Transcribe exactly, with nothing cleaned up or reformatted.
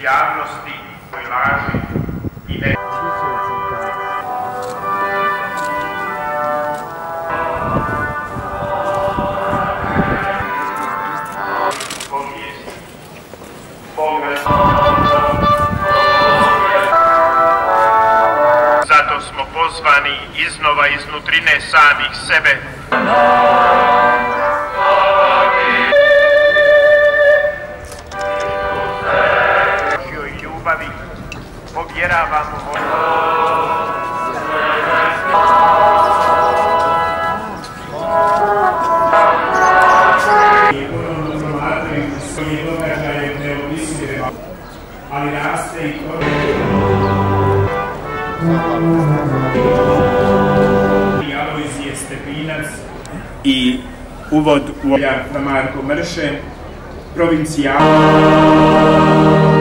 javnosti koji laži i ne... Zato smo pozvani iznova iznutrine samih sebe Božjoj ljubavi povjeravamo i ponovno promatraju svoje događaje neopisive, ali raste i to Alojzije Stepinac i uvod u Marko Mrše, provincijal.